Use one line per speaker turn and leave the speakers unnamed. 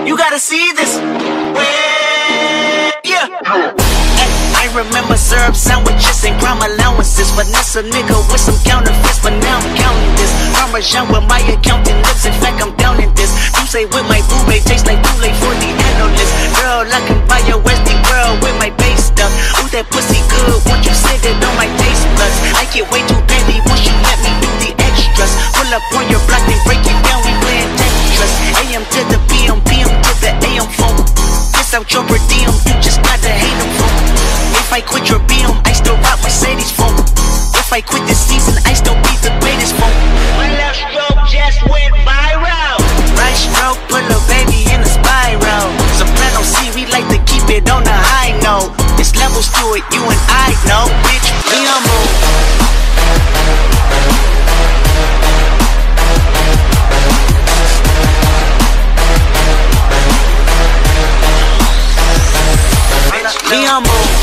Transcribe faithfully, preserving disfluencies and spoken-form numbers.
You gotta see this. Yeah. I remember syrup sandwiches and crime allowances. Finesse a nigga with some counterfeits, but now I'm counting this. Parmesan with my accountant lips. In fact, I'm down in this. You say with my boo babe tastes like too late for the analyst. Girl, I can buy your Westie world with my base stuff. Ooh, that pussy good. Won't you sit it on my taste buds? I get way too petty once you let me do the extras. Pull up on your block and break it down. We playing Tetris. A M to the P M, P M to the A M phone. Piss out your per diem. You just gotta hate them phone. If I quit your B M, I still rock Mercedes phone. If I quit this season, I still be the greatest phone.
My left stroke just went viral.
Right stroke, put a baby in a spiral. Soprano C, we like to keep it on the high note. There's levels to it, you and I know. Bitch, me on move. Me on move.